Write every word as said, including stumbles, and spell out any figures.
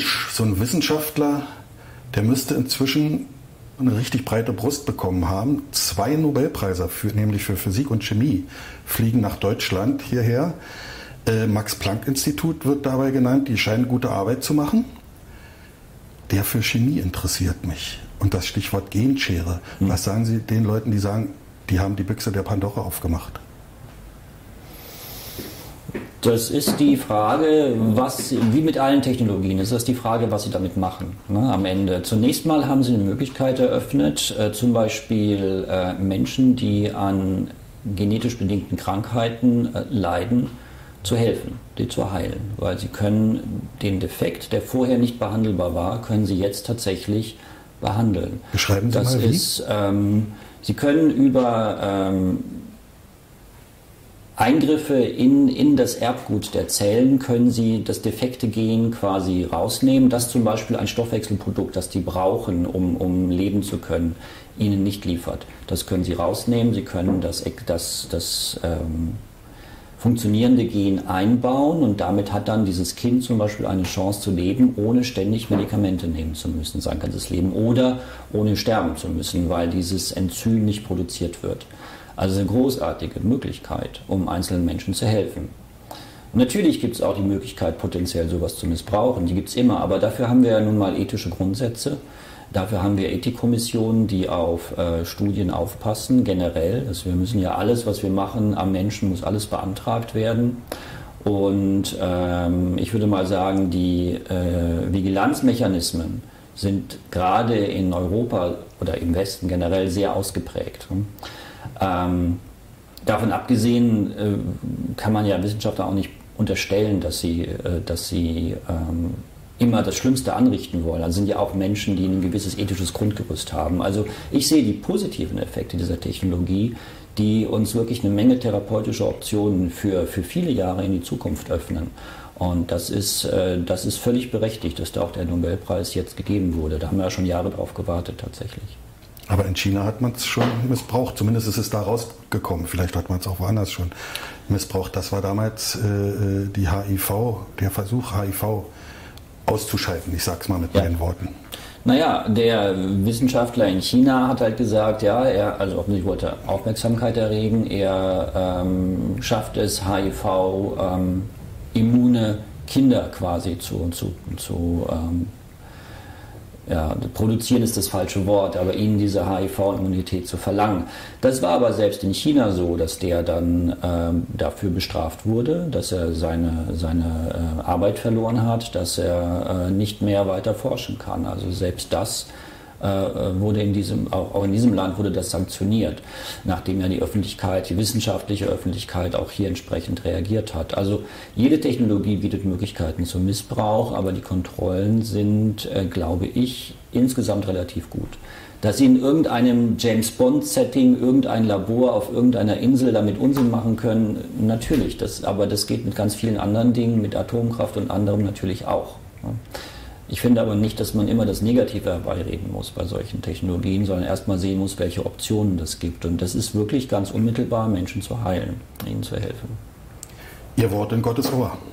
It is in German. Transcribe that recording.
Mensch, so ein Wissenschaftler, der müsste inzwischen eine richtig breite Brust bekommen haben. Zwei Nobelpreise, für, nämlich für Physik und Chemie, fliegen nach Deutschland hierher. Äh, Max-Planck-Institut wird dabei genannt, die scheinen gute Arbeit zu machen. Der für Chemie interessiert mich. Und das Stichwort Genschere. Hm. Was sagen Sie den Leuten, die sagen, die haben die Büchse der Pandora aufgemacht? Das ist die Frage, was, wie mit allen Technologien, ist das die Frage, was sie damit machen, ne, am Ende. Zunächst mal haben sie eine Möglichkeit eröffnet, äh, zum Beispiel äh, Menschen, die an genetisch bedingten Krankheiten äh, leiden, zu helfen, die zu heilen. Weil sie können den Defekt, der vorher nicht behandelbar war, können sie jetzt tatsächlich behandeln. Beschreiben Sie das mal, wie? Ist, ähm, sie können über ähm, Eingriffe in, in das Erbgut der Zellen können Sie das defekte Gen quasi rausnehmen, das zum Beispiel ein Stoffwechselprodukt, das die brauchen, um, um leben zu können, Ihnen nicht liefert. Das können Sie rausnehmen, Sie können das, das, das ähm, funktionierende Gen einbauen und damit hat dann dieses Kind zum Beispiel eine Chance zu leben, ohne ständig Medikamente nehmen zu müssen, sein ganzes Leben, oder ohne sterben zu müssen, weil dieses Enzym nicht produziert wird. Also eine großartige Möglichkeit, um einzelnen Menschen zu helfen. Und natürlich gibt es auch die Möglichkeit, potenziell sowas zu missbrauchen. Die gibt es immer, aber dafür haben wir ja nun mal ethische Grundsätze. Dafür haben wir Ethikkommissionen, die auf äh, Studien aufpassen, generell. Also wir müssen ja alles, was wir machen am Menschen, muss alles beantragt werden. Und ähm, ich würde mal sagen, die äh, Vigilanzmechanismen sind gerade in Europa oder im Westen generell sehr ausgeprägt. Ähm, davon abgesehen äh, kann man ja Wissenschaftler auch nicht unterstellen, dass sie, äh, dass sie ähm, immer das Schlimmste anrichten wollen. Also sind ja auch Menschen, die ein gewisses ethisches Grundgerüst haben. Also ich sehe die positiven Effekte dieser Technologie, die uns wirklich eine Menge therapeutischer Optionen für, für viele Jahre in die Zukunft öffnen. Und das ist, äh, das ist völlig berechtigt, dass da auch der Nobelpreis jetzt gegeben wurde. Da haben wir ja schon Jahre drauf gewartet tatsächlich. Aber in China hat man es schon missbraucht. Zumindest ist es da rausgekommen. Vielleicht hat man es auch woanders schon missbraucht. Das war damals äh, die H I V, der Versuch, H I V auszuschalten. Ich sage es mal mit ja. meinen Worten. Naja, der Wissenschaftler in China hat halt gesagt, ja, er, also offensichtlich wollte Aufmerksamkeit erregen. Er ähm, schafft es, H I V ähm, immune Kinder quasi zu, zu, zu ähm, ja, produzieren ist das falsche Wort, aber ihnen diese H I V-Immunität zu verlangen. Das war aber selbst in China so, dass der dann ähm, dafür bestraft wurde, dass er seine, seine äh, Arbeit verloren hat, dass er äh, nicht mehr weiter forschen kann. Also selbst das äh, wurde in diesem, auch, auch in diesem Land wurde das sanktioniert, nachdem ja die Öffentlichkeit, die wissenschaftliche Öffentlichkeit auch hier entsprechend reagiert hat. Also jede Technologie bietet Möglichkeiten zum Missbrauch, aber die Kontrollen sind, äh, glaube ich, insgesamt relativ gut. Dass sie in irgendeinem James-Bond-Setting, irgendein Labor auf irgendeiner Insel damit Unsinn machen können, natürlich, das, aber das geht mit ganz vielen anderen Dingen, mit Atomkraft und anderem natürlich auch. Ich finde aber nicht, dass man immer das Negative herbeireden muss bei solchen Technologien, sondern erstmal sehen muss, welche Optionen das gibt. Und das ist wirklich ganz unmittelbar, Menschen zu heilen, ihnen zu helfen. Ihr Wort in Gottes Ohr.